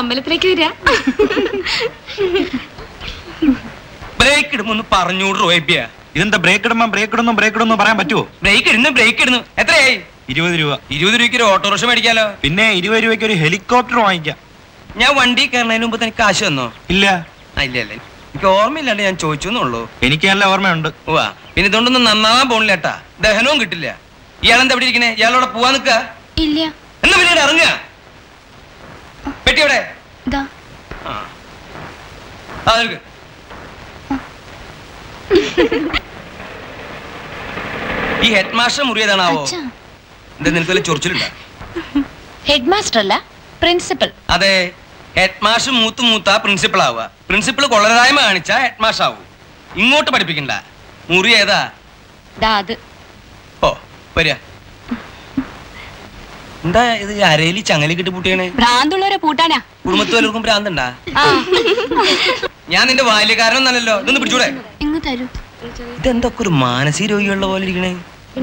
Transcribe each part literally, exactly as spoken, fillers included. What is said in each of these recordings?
അമ്പലത്തിലേക്ക് വരിക. ബ്രേക്ക് ഇടുമ്പോ പറഞ്ഞൂടോ ഇതെന്താ ബ്രേക്ക് ഇടുമ്പോ ബ്രേക്ക് ഇടുന്നു ബ്രേക്ക് ഇടുന്നു പറയാൻ പറ്റുമോ? ബ്രേക്ക് ഇടുന്നു ബ്രേക്ക് ഇടുന്നു. എത്രയായി? ഇരുപത് രൂപ. ഇരുപത് രൂപയ്ക്ക് ഒരു ഓട്ടോറിക്ഷ മേടിക്കാലോ. പിന്നെ ഇരുപത് രൂപയ്ക്ക് ഒരു ഹെലികോപ്റ്റർ വാങ്ങിക്കാം. ഞാൻ വണ്ടി കയറുന്നതിന് മുമ്പ് തനിക്ക് കാശ് തന്നോ? ഇല്ല. ഇല്ല ഇല്ല, എനിക്ക് ഓർമ്മയില്ലാണ്ട് ഞാൻ ചോദിച്ചെന്നുള്ളൂ. എനിക്ക് നല്ല ഓർമ്മയുണ്ട്. വാ, പിന്നെ ഇതുകൊണ്ടൊന്നും നന്നാവാൻ പോണില്ലേട്ടാ, ദഹനവും കിട്ടില്ല. ഇയാളെന്താ എവിടെ ഇരിക്കണേ? ഇയാളോടെ പോവാൻ നിക്ക? ഇല്ല. എന്നാ പിന്നീട് ഇറങ്ങുക. പെട്ടി എവിടെ? ഈ ഹെഡ് മാസ്റ്റർ മുറിയതാണാവോ? എന്താ നിനക്ക് വല്ല ചൊറിച്ചിലുണ്ടോ? ഹെഡ് മാസ്റ്റർ അല്ല, പ്രിൻസിപ്പൽ. അതെ, ഹെഡ് മാസ്റ്റർ മൂത്ത് മൂത്താ പ്രിൻസിപ്പൾ ആവുക. പ്രിൻസിപ്പൾ കൊള്ളരായ്മ കാണിച്ചാ ഹെഡ് മാസ്റ്റർ ആവൂ. ഇങ്ങോട്ട് പഠിപ്പിക്കണ്ട. മുറി ഏതാ? ഓ വരിക. എന്താ ഇത് അരയില് ചങ്ങലി കിട്ടി പൂട്ടിയാണേ? ഭ്രാന്തുള്ളവരെ പൂട്ടാനാ. കുടുംബത്തിൽ വല്ലവർക്കും ഭ്രാന്തണ്ടാ? ഞാൻ നിന്റെ ബാല്യക്കാരനൊന്നല്ലോ. ഇതൊന്ന് പിടിച്ചൂടെ? ഇതെന്തൊക്കെ ഒരു മാനസിക രോഗികളുടെ പോലെ ഇരിക്കണേ.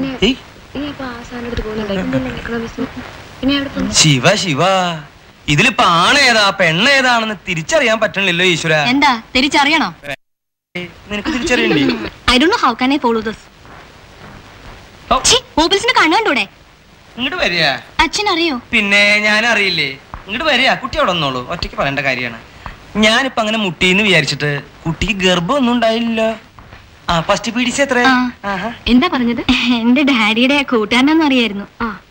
ശിവ ശിവ, ഇതിലിപ്പോ ആണേതാ പെണ്ണേതാണെന്ന് തിരിച്ചറിയാൻ പറ്റണില്ലല്ലോ ഈശ്വര. എന്താ തിരിച്ചറിയണോ? നിനക്ക് തിരിച്ചറിയണ്ടേ? I don't know how can I follow this. ഓബിൾസിനെ കണ്ടൂടെ? ഇങ്ങോട്ട് വരിക. അച്ഛൻ അറിയോ? പിന്നെ ഞാൻ അറിയില്ലേ. ഇങ്ങോട്ട് വരിക. കുട്ടി അവിടെ വന്നോളൂ. ഒറ്റയ്ക്ക് പറയേണ്ട കാര്യമാണ്. ഞാനിപ്പോ അങ്ങനെ മുട്ടിന്ന് വിചാരിച്ചിട്ട് കുട്ടിക്ക് ഗർഭം ഒന്നും ഉണ്ടായില്ലല്ലോ. ആ ഫസ്റ്റ് പീഡിസ് എത്ര? എന്താ പറഞ്ഞത്? എന്റെ ഡാഡിയുടെ കൂട്ടുകാരനെന്ന് അറിയായിരുന്നു.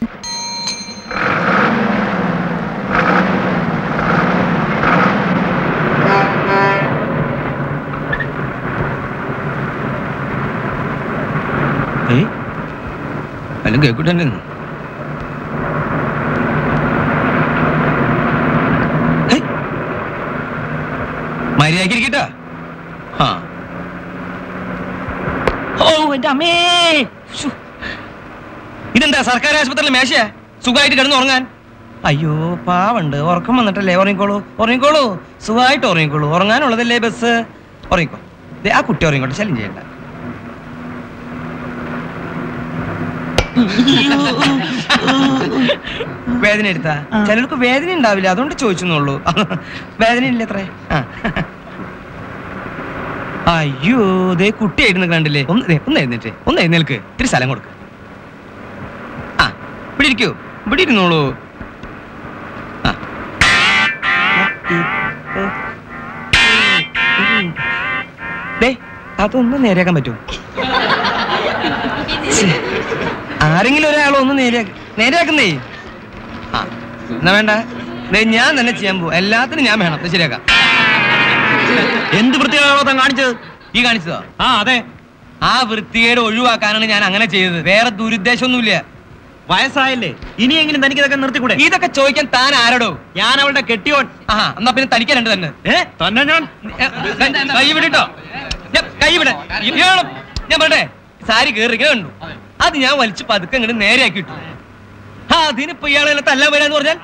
അല്ല കേൾക്കൂട്ടന്നെ മര്യാദക്കിരിക്കട്ടാ. ഓ എന്റെ അമ്മേ, ഇതെന്താ സർക്കാർ ആശുപത്രിയിലെ മേശയാ? സുഖമായിട്ട് കിടന്ന് ഉറങ്ങാൻ. അയ്യോ പാവുണ്ട്, ഉറക്കം വന്നിട്ടല്ലേ. ഉറങ്ങിക്കോളൂ ഉറങ്ങിക്കോളൂ, സുഖമായിട്ട് ഉറങ്ങിക്കോളൂ. ഉറങ്ങാനുള്ളതല്ലേ ബസ്. ഉറങ്ങിക്കോ. ആ കുട്ടി ഉറങ്ങിക്കോട്ടെ, ശല്യം ചെയ്യണ്ട. വേദന എടുത്താ? ചിലർക്ക് വേദന ഉണ്ടാവില്ല, അതുകൊണ്ട് ചോദിച്ചെന്നുള്ളൂ. വേദന ഇല്ല അത്രേ. അയ്യോ ദേ കുട്ടിയായിരുന്നു കണ്ടില്ലേ. ഒന്ന് ഒന്ന് എഴുന്നേറ്റ് ഒന്ന് എഴുന്നേൽക്ക്. ഇത്തിരി സ്ഥലം കൊടുക്ക്. ആ ഇവിടെ ഇരിക്കൂ, ഇവിടെ ഇരുന്നോളൂ. ആ ദേ അതൊന്നും നേരെയാക്കാൻ പറ്റുമോ? ആരെങ്കിലും ഒരാളൊന്ന് നേരെയാക്കി നേരെയാക്കുന്നേ. ആ എന്നാ വേണ്ട, ഞാൻ തന്നെ ചെയ്യാൻ പോവാ. എല്ലാത്തിനും ഞാൻ വേണം. ശരിയാക്കാം. എന്ത് വൃത്തികേടാണോ താൻ കാണിച്ചത്? ഈ കാണിച്ചതോ? ആ അതെ. ആ വൃത്തികേട് ഒഴിവാക്കാനാണ് ഞാൻ അങ്ങനെ ചെയ്തത്. വേറെ ദുരുദ്ദേശമൊന്നുമില്ല. വയസ്സായല്ലേ, ഇനിയെങ്കിലും തനിക്ക് ഇതൊക്കെ നിർത്തിക്കൂടെ? ഇതൊക്കെ ചോദിക്കാൻ താൻ ആരോടോ? ഞാൻ അവളുടെ കെട്ടിയോൻ. ആ എന്നാ പിന്നെ തനിക്ക് രണ്ട് തന്നെ. ഏ തന്നെ ഞാൻ കൈ വിടട്ടോ. കൈ വിട. ഞാൻ പറയട്ടെ, സാരി കേറിങ്ങനെ കണ്ടു. അത് ഞാൻ വലിച്ചു പതുക്കെ ഇങ്ങോട്ട് നേരെയാക്കി ഇട്ടു. ആ അതിനിപ്പോ ഇയാളെ തല്ലാൻ വരാന്ന് പറഞ്ഞാൽ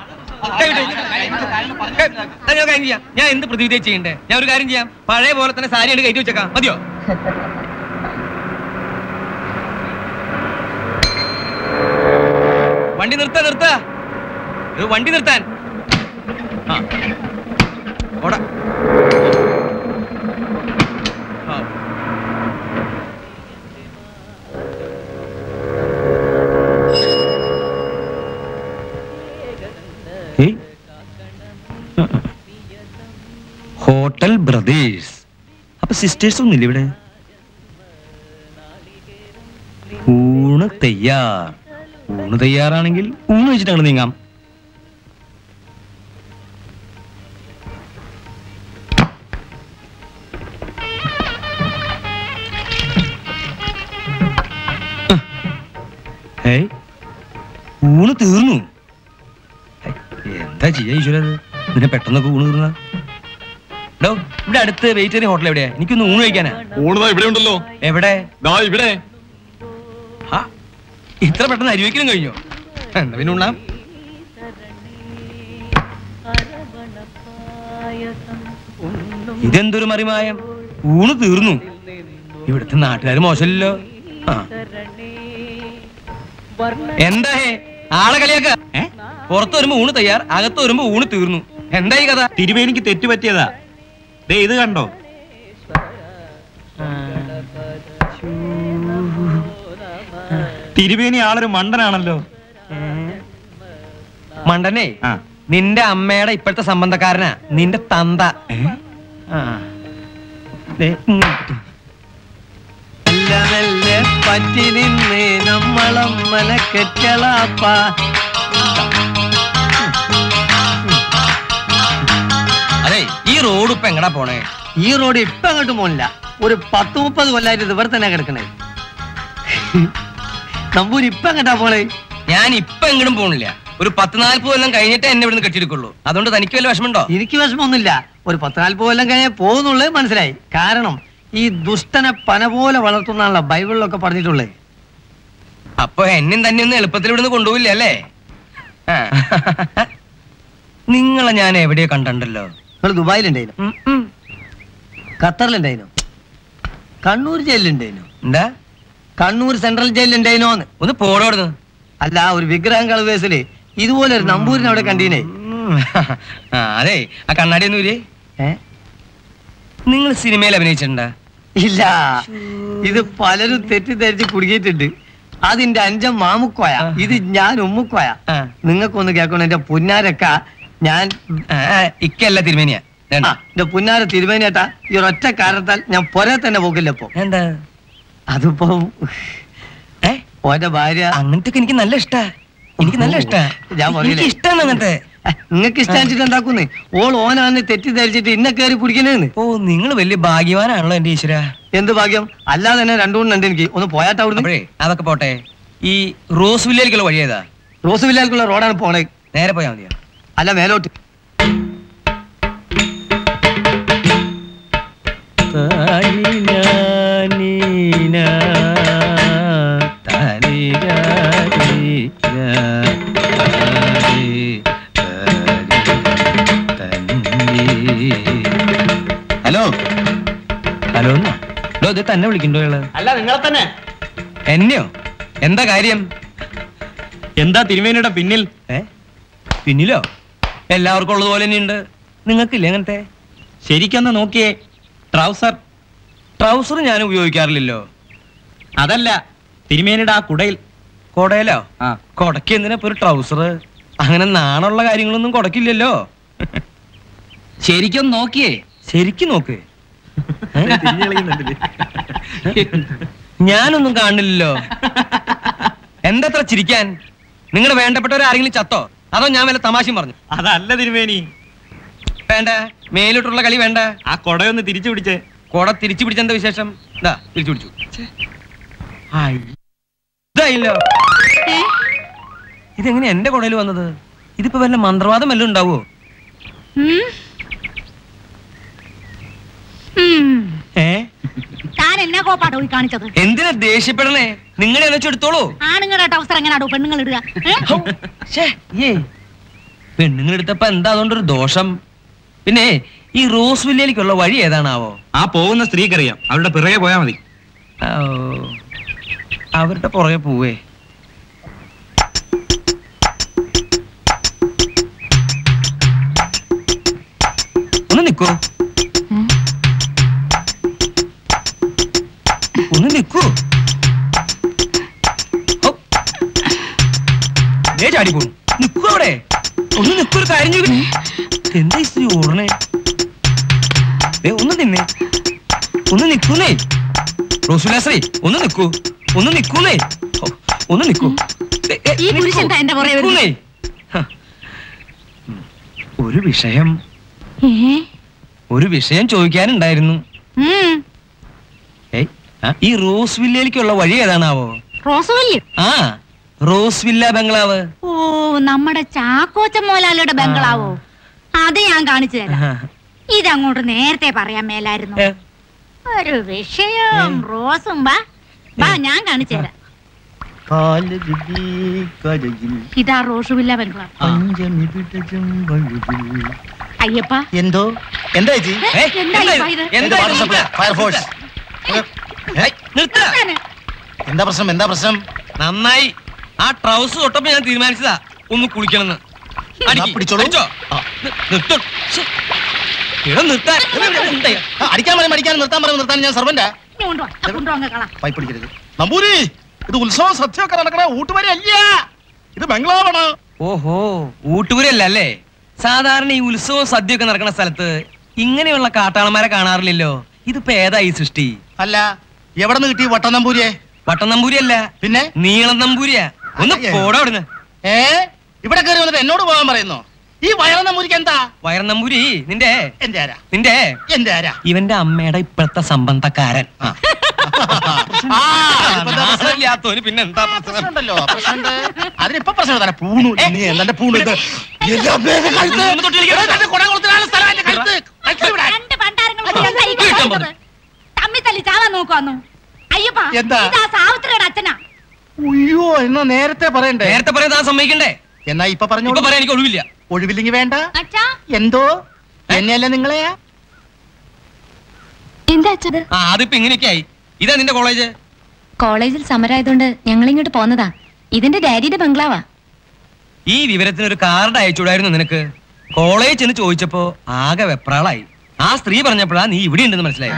ഞാൻ കാര്യം ചെയ്യാം. ഞാൻ എന്ത് പ്രതിവിധി ചെയ്യണ്ടേ? ഞാൻ ഒരു കാര്യം ചെയ്യാം, പഴയ പോലെ തന്നെ സാരി ആയിട്ട് കയറ്റി വെച്ചേക്കാം. മതിയോ? വണ്ടി നിർത്ത നിർത്ത വണ്ടി നിർത്താൻ. ആ ഓടാ. Hotel brothers. അപ്പൊ സിസ്റ്റേഴ്സ് ഒന്നുമില്ല ഇവിടെ? ഊണ് തയ്യാർ. ഊണ് തയ്യാറാണെങ്കിൽ ഊണ് വെച്ചിട്ടാണ് നീങ്ങാം. ഊണ് തീർന്നു. എന്താ ചെയ്യാ ഈശ്വരത്? ഇതിനെ പെട്ടെന്നൊക്കെ ഊണ് തീർന്ന. ഇവിടെ അടുത്ത് വെജിറ്റേറിയൻ ഹോട്ടൽ എവിടെയാ? എനിക്കൊന്ന് ഊണ് കഴിക്കാനാ. ഊണ് ഇവിടെ ഉണ്ടല്ലോ. എവിടെ? ഇവിടെ. ഇത്ര പെട്ടെന്ന് അരിവെക്കലും കഴിഞ്ഞോ? എന്താ പിന്നെ ഉണ്ണാം. ഇതെന്തൊരു മറിമായം. ഊണ് തീർന്നു. ഇവിടുത്തെ നാട്ടുകാർ മോശമല്ലോ. എന്താ ആളെ കളിയാക്ക? പുറത്ത് വരുമ്പോ ഊണ് തയ്യാർ, അകത്ത് വരുമ്പോ ഊണ് തീർന്നു. എന്താ ഈ കഥ? തിരുമേനിക്ക് തെറ്റുപറ്റിയതാ. ദേ ഇത് കണ്ടോ? തിരുമേനി ആളൊരു മണ്ടനാണല്ലോ. മണ്ടനെ, നിന്റെ അമ്മയുടെ ഇപ്പോഴത്തെ സംബന്ധക്കാരനാ നിന്റെ തന്ത. പറ്റി നിന്ന് നമ്മളമ്മന കെറ്റളാപ്പ. അതെ, ഈ റോഡ് ഇപ്പൊ എങ്ങടാ പോണേ? ഈ റോഡ് ഇപ്പൊ അങ്ങോട്ട് പോണില്ല. ഒരു പത്ത് മുപ്പത് കൊല്ലായിട്ട് ഇവർ തന്നെ കിടക്കണേ. നമ്പൂരി ഇപ്പൊ എങ്ങട്ടാ പോണേ? ഞാൻ ഇപ്പൊ എങ്ങടും പോണില്ല. ഒരു പത്ത് നാല്പത് കൊല്ലം കഴിഞ്ഞിട്ടേ എന്നെ ഇവിടുന്ന് കെട്ടിയെടുക്കുള്ളൂ. അതുകൊണ്ട് തനിക്ക് വല്ല വിഷമമുണ്ടോ? എനിക്ക് വിഷമമൊന്നുമില്ല. ഒരു പത്ത് നാല്പത് കൊല്ലം കഴിഞ്ഞേ പോകുന്നുള്ളത് മനസ്സിലായി. കാരണം ഈ ദുഷ്ടനെ പന പോലെ വളർത്തുന്നാണല്ലോ ബൈബിളിലൊക്കെ പറഞ്ഞിട്ടുള്ളത്. അപ്പൊ എന്നും തന്നെ ഒന്നും എളുപ്പത്തിൽ ഇവിടുന്ന് കൊണ്ടുപോയില്ല അല്ലേ? നിങ്ങളെ ഞാൻ എവിടെയോ കണ്ടല്ലോ. നിങ്ങൾ ദുബായിലുണ്ടായിരുന്നു, ഖത്തറിലുണ്ടായിരുന്നു, കണ്ണൂർ ജയിലുണ്ടായിരുന്നു. എന്താ? കണ്ണൂർ സെൻട്രൽ ജയിലുണ്ടായിരുന്നോന്ന്. ഒന്ന് പോടോടുന്നു. അല്ല, ഒരു വിഗ്രഹം കളവ് കേസില് ഇതുപോലെ ഒരു നമ്പൂരിനെ അവിടെ കണ്ടീനേ. അതെ, ആ കണ്ണാടി ഒന്നും ഇല്ലേ? നിങ്ങൾ സിനിമയിൽ അഭിനയിച്ചിട്ടുണ്ടാ? ഇല്ല, ഇത് പലരും തെറ്റിദ്ധരിച്ച് കുടുങ്ങിയിട്ടുണ്ട്. അതിന്റെ അഞ്ചം മാമുക്കോയ, ഇത് ഞാൻ ഉമ്മുക്കോയ. നിങ്ങൾക്കൊന്ന് കേൾക്കണം എന്റെ പുന്നാരക്ക. ഞാൻ ഇക്കല്ല തിരുമേനിയാ. എന്റെ പുന്നാര തിരുമേനിയേട്ടാ, ഈ ഒരൊറ്റ കാരണത്താൽ ഞാൻ പൊരെ തന്നെ പോകില്ലപ്പോ. എന്താ? അതിപ്പോ ഓന്റെ ഭാര്യ. അങ്ങനത്തെ എനിക്ക് നല്ല ഇഷ്ടാ. എനിക്ക് നല്ല ഇഷ്ടാ. ഞാൻ പറഞ്ഞില്ലേ ഇഷ്ടാണ് അങ്ങനത്തെ. നിങ്ങൾക്ക് ഇഷ്ടാച്ചിട്ട് എന്താക്കുന്നേ? ഓൾ ഓനാന്ന് തെറ്റിദ്ധരിച്ചിട്ട് ഇന്നെ കയറി പിടിക്കുന്നേന്ന്. ഓ, നിങ്ങൾ വലിയ ഭാഗ്യവാനാണല്ലോ എന്റെ ഈശ്വര. എന്ത് ഭാഗ്യം? അല്ലാതെ തന്നെ രണ്ടു മൂന്നുണ്ട് എനിക്ക്. ഒന്ന് പോയാട്ട് അവിടുന്ന്. അതൊക്കെ പോട്ടെ. ഈ റോസ് വില്ലേക്കുള്ള വഴി ഏതാ? റോസ് വില്ലേക്കുള്ള റോഡാണ് പോണേ. നേരെ പോയാ മതിയോ? അല്ല, മേലോട്ട്. ഹലോ ഹലോ ഇത് തന്നെ വിളിക്കണ്ടോ? അല്ല, നിങ്ങളെ തന്നെ. എന്നെയോ? എന്താ കാര്യം? എന്താ തിരുമേനിയുടെ പിന്നിൽ? ഏ പിന്നിലോ? എല്ലാവർക്കും ഉള്ളതുപോലെ തന്നെയുണ്ട്. നിങ്ങൾക്കില്ലേ അങ്ങനത്തെ? ശരിക്കൊന്ന് നോക്കിയേ. ട്രൗസർ ട്രൗസർ ഞാൻ ഉപയോഗിക്കാറില്ലല്ലോ. അതല്ല, തിരുമേനിയുടെ ആ കുടയിൽ. കൊടയിലോ? ആ, കൊടക്ക് എന്തിനാ ഇപ്പൊ ഒരു ട്രൗസർ? അങ്ങനെ നാണുള്ള കാര്യങ്ങളൊന്നും കൊടക്കില്ലല്ലോ. ശരിക്കും നോക്കിയേ. ശരിക്കും നോക്ക്. ഞാനൊന്നും കാണില്ലല്ലോ. എന്തത്ര ചിരിക്കാൻ? നിങ്ങളുടെ വേണ്ടപ്പെട്ടവർ ആരെങ്കിലും ചത്തോ? അതോ ഞാൻ വല്ല തമാശയും പറഞ്ഞു? അതല്ല തിരുമേനി. വേണ്ട, മേലിട്ടുള്ള കളി വേണ്ട. ആ കൊടയൊന്ന് തിരിച്ചു പിടിച്ചേ. കൊട തിരിച്ചു പിടിച്ചെന്താ വിശേഷം? ഇതാ തിരിച്ചു പിടിച്ചു. ഇതായില്ലോ. ഇതെങ്ങനെ എന്റെ കൊടയിൽ വന്നത്? ഇതിപ്പോ വല്ല മന്ത്രവാദം വല്ലതും ഉണ്ടാവോ? എന്തിനാ ദേഷ്യപ്പെടണേ? നിങ്ങളെ വെച്ചെടുത്തോളൂ. ആണുങ്ങളുടെ ടൗസർ എങ്ങനെയാണോ പെണ്ണുങ്ങൾ ഇടുക? പെണ്ണുങ്ങൾ എടുത്തപ്പോ എന്താ അതുകൊണ്ടൊരു ദോഷം? പിന്നെ ഈ റോസ് വില്ലേക്കുള്ള വഴി ഏതാണാവോ? ആ പോകുന്ന സ്ത്രീക്കറിയാം. അവരുടെ പിറകെ പോയാ മതി. അവരുടെ പുറകെ പോവേ. ഒന്ന് നിക്കൂ, ഒന്ന് നിക്കൂ. ചാടി പോണു. നിക്കൂ അവിടെ. ഒന്ന് നിക്കൂ. ഒരു കാര്യം ചോദിക്കണേ. എന്താ ഈ സ്ത്രീ ഓടണേ? ഒന്ന് നിന്നേ, ഒന്ന് നിക്കൂന്നേ. റോസുലാശ്രീ ഒന്ന് നിക്കൂ, ഒന്ന് നിക്കൂന്നേ, ഒന്ന് നിക്കൂ. ഒരു വിഷയം ഒരു വിഷയം ചോദിക്കാനുണ്ടായിരുന്നു. ഈ റോസ് വില്ലേക്കുള്ള വഴി ഏതാണാവോ? Rose villa? ആ, റോസ് വില്ല ബംഗ്ലാവ്. ഓ, നമ്മുടെ ചാക്കോച്ച മോലാലിയുടെ ബംഗ്ലാവോ? അത് ഞാൻ കാണിച്ചു തരാം. ഇതങ്ങോട്ട് നേരത്തെ പറയാൻ മേലായിരുന്നു. ഒരു വിഷയം റോസും ബാ ബാ ഞാൻ കാണിച്ചു തരാം. ഇതാ റോസ് വില്ല ബംഗ്ലാവ്. അയ്യപ്പ, എന്തോ എന്താ ചേച്ചി? എന്താ പ്രശ്നം? എന്താ പ്രശ്നം? നന്നായി. ആ ട്രൗസ് തൊട്ടപ്പോ ഞാൻ തീരുമാനിച്ചതാ ഒന്ന് കുളിക്കണമെന്ന്. പിടിച്ചോളൂ. അടിക്കാൻ പറയും അടിക്കാൻ നിർത്താൻ പറയും നിർത്താൻ ഞാൻ സർവന്റാ. പൈപ്പ് പിടിക്കരുത്. നമ്പൂരി, ഇത് ഉത്സവം സദ്യയൊക്കെ നടക്കണ ഊട്ടുവരെ അല്ല, ഇത് ബംഗ്ലാവാണ്. ഓഹോ, ഊട്ടൂരല്ല അല്ലേ? സാധാരണ ഈ ഉത്സവം സദ്യയൊക്കെ നടക്കുന്ന സ്ഥലത്ത് ഇങ്ങനെയുള്ള കാട്ടാളന്മാരെ കാണാറില്ലല്ലോ. ഇതിപ്പോ ഏതാ ഈ സൃഷ്ടി? അല്ല, എവിടെ നിന്ന് കിട്ടി വട്ടം നമ്പൂരിയെ? വട്ടം നമ്പൂരി അല്ല, പിന്നെ നീളം നമ്പൂരിയാ. ഒന്ന് പോടാ അവിടുന്ന്. ഏ, ഇവിടെ കയറി വന്നിട്ട് എന്നോട് പോകാൻ പറയുന്നോ? ഈ വയറ നമ്പൂരിക്ക് എന്താ? വയറ നമ്പൂരി നിന്റെ എന്റെ ആരാ? നിന്റെ എന്റെ ആരാ? ഇവന്റെ അമ്മയുടെ ഇപ്പോഴത്തെ സംബന്ധക്കാരൻ. പിന്നെന്താ പ്രശ്നമുണ്ടല്ലോ? പ്രശ്നമുണ്ട്. അതിനിപ്പോ പ്രശ്നം തന്നെ. പൂണു നീ എന്നെ പൂണു ഇത് എന്താ? അയ്യോ, എന്നാ നേരത്തെ പറയണ്ടേ? നേരത്തെ പറയാൻ സമ്മതിക്കണ്ടേ? എന്നാ ഇപ്പൊ പറഞ്ഞു പറയാൻ എനിക്ക് ഒഴിവില്ല. ഒഴിവില്ലെങ്കിൽ വേണ്ട. എന്തോ എന്നെയല്ല നിങ്ങളെയാ? എന്താ ആ അതിപ്പോ ഇങ്ങനെയൊക്കെ ആയി. ഇതാ നിന്റെ കോളേജ്? കോളേജിൽ സമരമായതുകൊണ്ട് ഞങ്ങൾ ഇങ്ങോട്ട് പോന്നതാ. ഇതിന്റെ ഡാഡിയുടെ ബംഗ്ലാവാ. ഈ വിവരത്തിന് ഒരു കാർഡ് അയച്ചുകൂടായിരുന്നു നിനക്ക്? കോളേജ് എന്ന് ചോദിച്ചപ്പോ ആകെ വെപ്രാളായി. ആ സ്ത്രീ പറഞ്ഞപ്പോഴാ നീ ഇവിടെ ഉണ്ടെന്ന് മനസ്സിലായി.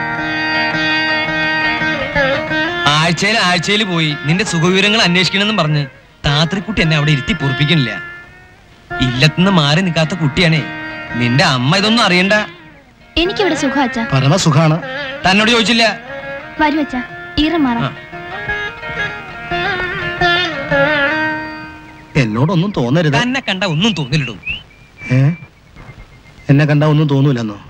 ആഴ്ചയിൽ ആഴ്ചയിൽ പോയി നിന്റെ സുഖവിവരങ്ങൾ അന്വേഷിക്കണമെന്നും പറഞ്ഞ് താത്രിക്കുട്ടി എന്നെ അവിടെ ഇരുത്തി പൊറപ്പിക്കണില്ല. ഇല്ലത്തുനിന്ന് മാറി നിൽക്കാത്ത കുട്ടിയാണേ. നിന്റെ അമ്മ ഇതൊന്നും അറിയണ്ട. എനിക്കിവിടെ സുഖം അച്ഛാ. പരമ സുഖാണ്. തന്നോട് ചോദിച്ചില്ല. വരൂ അച്ഛാ, ഈറം മാറാം. എന്നോടൊന്നും തോന്നരുത്. തന്നെ കണ്ട ഒന്നും തോന്നിലിടും. ഏ, എന്നെ കണ്ട ഒന്നും തോന്നൂലെന്നോ?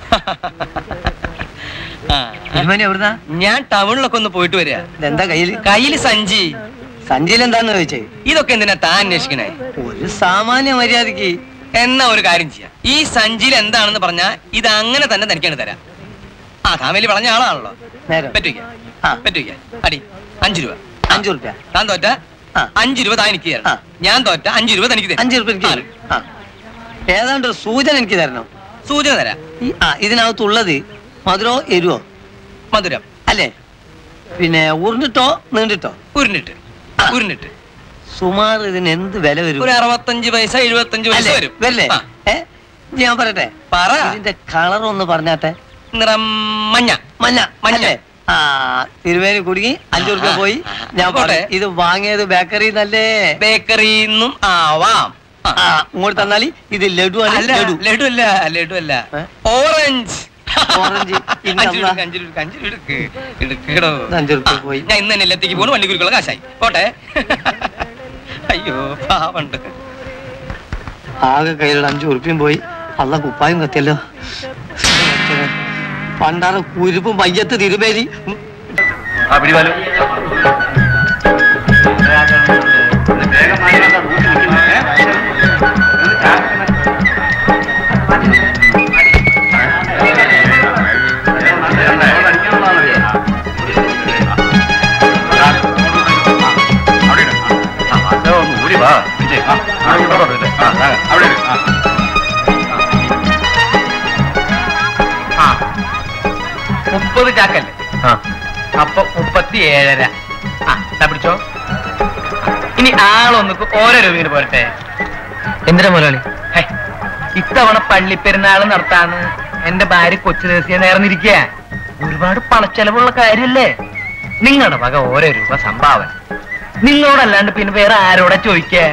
ഞാൻ ടൗണിലൊക്കെ ഒന്ന് പോയിട്ട് വരിക. എന്താ കയ്യില്? കയ്യില് സഞ്ചി. സഞ്ചിയിൽ എന്താന്ന് ചോദിച്ചേ? ഇതൊക്കെ എന്തിനാ താൻ അന്വേഷിക്കണേ? ഒരു സാമാന്യ മര്യാദക്ക്. എന്നാ ഒരു കാര്യം ചെയ്യാം, ഈ സഞ്ചിയിൽ എന്താണെന്ന് പറഞ്ഞാ ഇത് അങ്ങനെ തന്നെ തനിക്കാണ് തരാം. ആ താൻ വലിയ പറഞ്ഞ ആളാണല്ലോ. പറ്റുക പറ്റുക അടി അഞ്ചു രൂപ. അഞ്ചു രൂപ താൻ തോറ്റ അഞ്ചു രൂപ താൻ എനിക്ക് തരണം. ഞാൻ തോറ്റ അഞ്ചു രൂപ തനിക്ക് തരാം. അഞ്ചു രൂപ ഏതാണ്ട് ഒരു സൂചന എനിക്ക് തരണം. സൂചന തരാം. ആ ഇതിനകത്തുള്ളത് മധുരോ എരുവോ? മധുരം അല്ലേ? പിന്നെ ഉരുണ്ടിട്ടോ നീണ്ടിട്ടോ? ഉരുണ്ടിട്ട്. ഉരുണ്ടിട്ട് സുമാർ ഇതിന് എന്ത് വില വരും? ഒരു അറുപത്തഞ്ച് പൈസ എഴുപത്തഞ്ച് പൈസ വരും. വരില്ലേ? ഏ, ഞാൻ പറയട്ടെ? പറ. ഇതിന്റെ കളർ ഒന്ന് പറഞ്ഞാട്ടെ. നിറം മഞ്ഞ. മഞ്ഞ മഞ്ഞ. ആ തിരുവേനി കുടുങ്ങി അഞ്ചു റുപ്യ പോയി. ഞാൻ പോട്ടെ. ഇത് വാങ്ങിയത് ബേക്കറി നല്ലേ? ബേക്കറിന്നും ആവാം. ആ ഇങ്ങോട്ട് തന്നാല് ഇത് ലഡു ആണ്. ലഡു ലഡു അല്ല, ലഡു അല്ല, ഓറഞ്ച്. ഓറഞ്ച്. അഞ്ചു റുപ്യ പോയി. ഞാൻ ഇന്ന് തന്നെ എത്തിക്ക് പോണു. വണ്ടിക്കുരുക്കുള്ള കാശായി പോട്ടെ. അയ്യോ പാവണ്ട്. ആകെ കയ്യിലുള്ള അഞ്ചു ഉറുപ്പ്യം പോയി. അള്ള കുപ്പായും കത്തിയല്ലോ. പണ്ടാറ് കുരുപ്പും മയ്യത്ത് തിരുമേനി. മുപ്പത് ചാക്കല്ലേ? അപ്പൊ മുപ്പത്തി ഏഴര. ആ പിടിച്ചോ. ഇനി ആളൊന്നിക്ക് ഓരോ രൂപയിൽ പോരട്ടെ. എന്തിനാ മുതലാളി? ഇത്തവണ പള്ളിപ്പെരുന്നാൾ നടത്താന്ന് എന്റെ ഭാര്യ കൊച്ചു ദേശീയ നേർന്നിരിക്കുക. ഒരുപാട് പണച്ചെലവുള്ള കാര്യല്ലേ? നിങ്ങളുടെ വക ഓരോ രൂപ സംഭാവന. നിങ്ങളോടല്ലാണ്ട് പിന്നെ വേറെ ആരോടാ ചോദിക്കേ?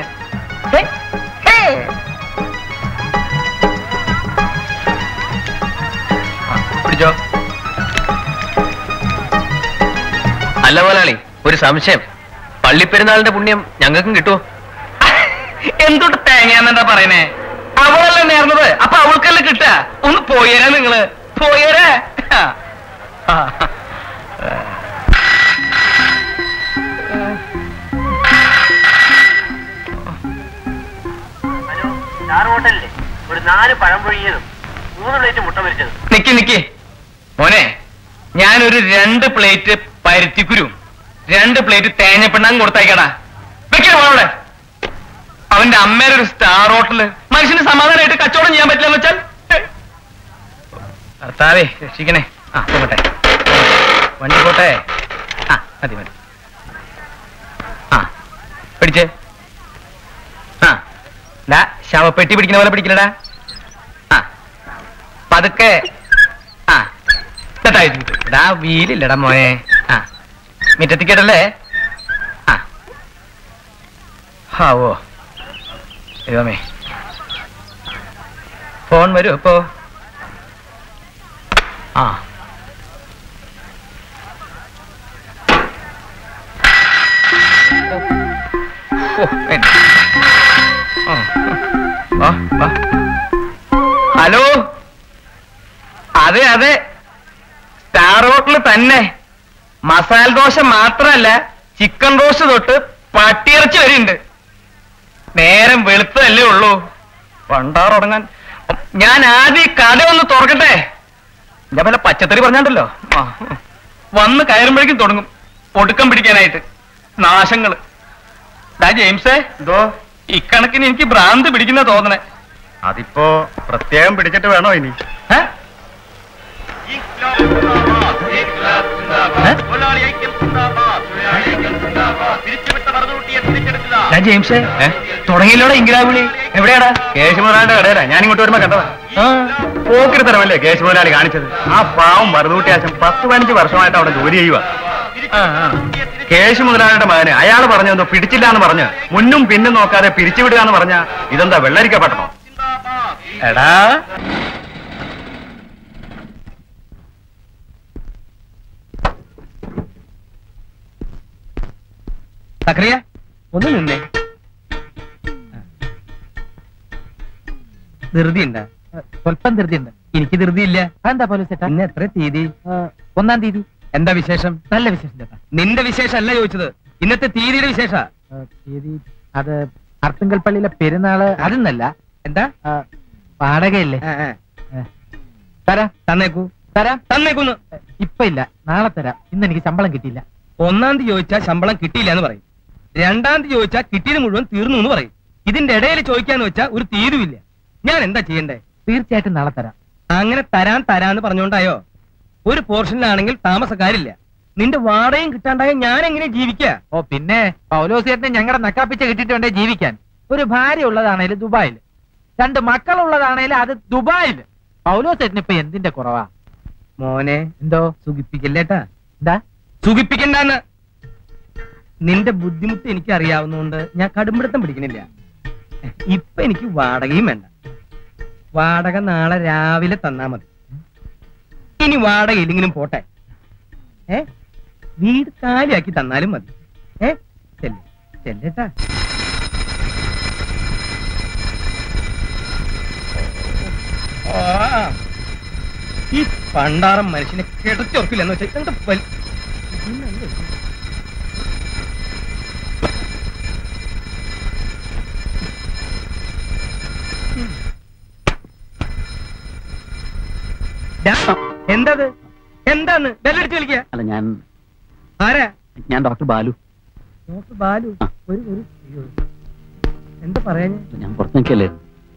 പിടിച്ചോ. അല്ല മുതലാളി, ഒരു സംശയം. പള്ളിപ്പെരുന്നാളിന്റെ പുണ്യം ഞങ്ങൾക്കും കിട്ടുമോ? എന്തൊട്ട് തേങ്ങാന്നെന്താ പറയണേ? അവളല്ലേ നേർന്നത്, അപ്പൊ അവൾക്കല്ലേ കിട്ട. ഒന്ന് പോയേരാ നിങ്ങള്, പോയേരാ. ഒരു നാല് പഴം പൊഴിയതും മൂന്ന് പ്ലേറ്റ് മുട്ട പൊരിച്ചതും. നിക്കി നിക്കി മോനെ, ഞാനൊരു രണ്ട് പ്ലേറ്റ് പരുത്തിക്കുരും രണ്ട് പ്ലേറ്റ് തേങ്ങപ്പെണ്ണാൻ കൊടുത്തയക്കടാ. വെക്കണോടെ അവന്റെ അമ്മയുടെ ഒരു സ്റ്റാർ ഹോട്ടല്. മനുഷ്യന് സമാധാനമായിട്ട് കച്ചവടം ചെയ്യാൻ പറ്റില്ലെന്ന് വെച്ചാൽ ഭർത്താവേ രക്ഷിക്കണേ. ആ പോട്ടെ, വണ്ടി പോട്ടെ. ആ മതി മതി. ആ പിടിച്ചേ. ആ ശവപ്പെട്ടി പിടിക്കുന്ന പോലെ പിടിക്കലടാ. പതുക്കെ ആ ഇടാ വീലില്ലടാ മോയെ ആ മിറ്റത്തിക്കട്ടല്ലേ ആ ഹാവോ ദൈവമേ ഫോൺ വരൂ ഇപ്പോ ആ ഹലോ അതെ അതെ സ്റ്റാർ ഹോട്ടൽ തന്നെ മസാല ദോശ മാത്രല്ല ചിക്കൻ റോസ്റ്റ് തൊട്ട് പട്ടിയിറച്ചി വരെയുണ്ട് നേരം വെളുത്തല്ലേ ഉള്ളൂ പണ്ടാറുടങ്ങാൻ ഞാൻ ആദ്യം കട ഒന്ന് തുറക്കട്ടെ ഞാൻ വല്ല പച്ചത്തറി പറഞ്ഞാണ്ടല്ലോ വന്ന് കയറുമ്പോഴേക്കും തുടങ്ങും ഒടുക്കം പിടിക്കാനായിട്ട് നാശങ്ങള് ജെയിംസേ എന്തോ ഇക്കണക്കിന് എനിക്ക് ഭ്രാന്ത് പിടിക്കുന്ന തോന്നണേ അതിപ്പോ പ്രത്യേകം പിടിച്ചിട്ട് വേണോ ഇനി ജെയിംസേ തുടങ്ങിയില്ലോടെ ഇംഗ്ലാവിളി എവിടെയാടാ കേശുമുതലാളിയുടെ കടയിലാ ഞാൻ ഇങ്ങോട്ട് വരുമ്പോ കണ്ടതാ പോക്കിരി തരമല്ലേ കേശുമുതലാളി കാണിച്ചത് ആ പാവം മറുതൂട്ടിയാശം പത്ത് പതിനഞ്ച് വർഷമായിട്ട് അവിടെ ജോലി ചെയ്യുക കേശു മുതലാളിയുടെ മകന് അയാൾ പറഞ്ഞെന്തോ പിടിച്ചില്ല എന്ന് പറഞ്ഞ് മുന്നും പിന്നും നോക്കാതെ പിരിച്ചുവിടുക എന്ന് പറഞ്ഞ ഇതെന്താ വെള്ളരിക്കപ്പെടണോ എടാ സക്രിയ ഒന്ന് നിന്നേ ധൃതി ഉണ്ടാ സ്വല്പം ധൃതി ഉണ്ട് എനിക്ക് ധൃതിയില്ല എന്താ പോലീസ് ചേട്ടാ ഇന്ന് എത്ര തീയതി ഒന്നാം തീയതി എന്താ വിശേഷം നല്ല വിശേഷം ചേട്ടാ നിന്റെ വിശേഷം അല്ല ചോദിച്ചത് ഇന്നത്തെ തീയതിയുടെ വിശേഷ തീയതി അത് അർത്തുങ്കൽ പള്ളിയിലെ പെരുന്നാള് അതൊന്നല്ല എന്താ വാടകയല്ലേ തരാ തന്നേക്കൂ തരാ തന്നേക്കൂന്ന് ഇപ്പൊ ഇല്ല നാളെ തരാം ഇന്ന് എനിക്ക് ശമ്പളം കിട്ടിയില്ല ഒന്നാം തീയതി ചോദിച്ചാൽ ശമ്പളം കിട്ടിയില്ല എന്ന് പറയും രണ്ടാം തീയതി ചോദിച്ചാൽ കിട്ടിയത് മുഴുവൻ തീർന്നു എന്ന് പറയും ഇതിന്റെ ഇടയിൽ ചോദിക്കാന്ന് വെച്ചാൽ ഒരു തീരുവില്ല ഞാൻ എന്താ ചെയ്യണ്ടേ തീർച്ചയായിട്ടും നാളെ തരാം അങ്ങനെ തരാൻ തരാന്ന് പറഞ്ഞോണ്ടായോ ഒരു പോർഷനിലാണെങ്കിൽ താമസക്കാരില്ല നിന്റെ വാടകയും കിട്ടാണ്ടായ ഞാൻ എങ്ങനെ ജീവിക്കാ ഓ പിന്നെ പൗലോസിയേട്ടനെ ഞങ്ങളുടെ നക്കാപ്പിച്ച കിട്ടിയിട്ട് വേണ്ടേ ജീവിക്കാൻ ഒരു ഭാര്യ ഉള്ളതാണേലും ദുബായിൽ രണ്ട് മക്കളുള്ളതാണേലും അത് ദുബായിൽ പൗലോസിയേട്ടന് ഇപ്പൊ എന്തിന്റെ കുറവാ മോനെ എന്തോ സുഖിപ്പിക്കല്ലേട്ടാ എന്താ സുഖിപ്പിക്കണ്ടെന്ന് നിന്റെ ബുദ്ധിമുട്ട് എനിക്ക് അറിയാവുന്നതുകൊണ്ട് ഞാൻ കടുംപിടുത്തം പിടിക്കണില്ല ഇപ്പൊ എനിക്ക് വാടകയും വേണ്ട വാടക നാളെ രാവിലെ തന്നാ മതി ഇനി വാടക ഇല്ലെങ്കിലും പോട്ടെ ഏ വീട് കാലിയാക്കി തന്നാലും മതി ഏ ചെല്ലേ ചെല്ലേട്ടാ ഈ പണ്ടാറം മനുഷ്യനെ കിടച്ചുറക്കില്ലെന്ന് വെച്ചാൽ എന്തത് എന്താന്ന് ബെല്ലടിച്ച് കളിക്കുക അല്ല ഞാൻ ആരാ ഞാൻ ഡോക്ടർ ബാലു ഡോക്ടർ ബാലു ഒരു ഒരു എന്താ പറയാ ഞാൻ പുറത്ത് നിൽക്കല്ലേ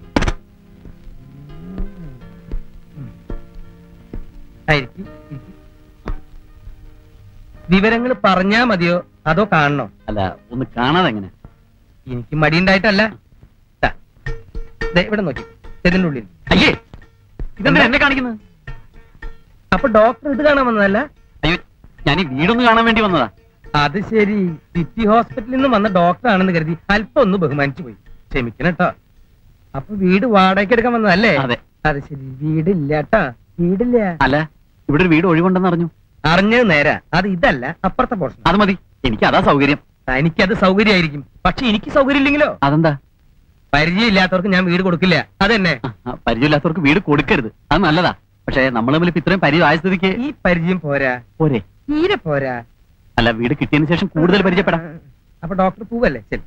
വിവരങ്ങൾ പറഞ്ഞാ മതിയോ അതോ കാണണോ അല്ല ഒന്ന് കാണാതെ എങ്ങനെ എനിക്ക് മടിയുണ്ടായിട്ടല്ല ഇവിടെ നോക്കി ഇതിന്റെ ഉള്ളിൽ അയ്യേ ഇതെന്താ എന്നെ കാണിക്കുന്നത് അപ്പൊ ഡോക്ടർ ഇത് കാണാൻ വന്നതല്ല അയ്യോ ഞാൻ ഈ വീടൊന്ന് കാണാൻ വേണ്ടി വന്നതാ അത് ശരി സിറ്റി ഹോസ്പിറ്റലിൽ നിന്ന് വന്ന ഡോക്ടർ ആണെന്ന് കരുതി അല്പം ഒന്ന് ബഹുമാനിച്ചു പോയി ക്ഷമിക്കണം കേട്ടോ അപ്പൊ വീട് വാടകയ്ക്ക് എടുക്കാൻ വന്നതല്ലേ അതെ അത് ശരി വീടില്ല കേട്ടാ വീടില്ല അല്ല ഇവിടെ ഒരു വീട് ഒഴിവുണ്ടെന്ന് അറിഞ്ഞു അറിഞ്ഞത് നേരാ അത് ഇതല്ല അപ്പുറത്തെ പോർഷൻ അത് മതി എനിക്ക് അതാ സൗകര്യം എനിക്കത് സൗകര്യമായിരിക്കും പക്ഷെ എനിക്ക് സൗകര്യം ഇല്ലെങ്കിലോ അതെന്താ പരിചയമില്ലാത്തവർക്ക് ഞാൻ വീട് കൊടുക്കില്ല അതെന്നെ പരിചയമില്ലാത്തവർക്ക് വീട് കൊടുക്കരുത് അത് നല്ലതാ പക്ഷെ നമ്മൾ തമ്മിൽ ഇത്രയും പരിചയം ആയ സ്ഥിതിക്ക് ഈ പരിചയം പോരാ പോരെ തീരെ പോരാ അല്ല വീട് കിട്ടിയതിന് ശേഷം കൂടുതൽ പരിചയപ്പെടാം അപ്പൊ ഡോക്ടർ പോവല്ലേ ശരി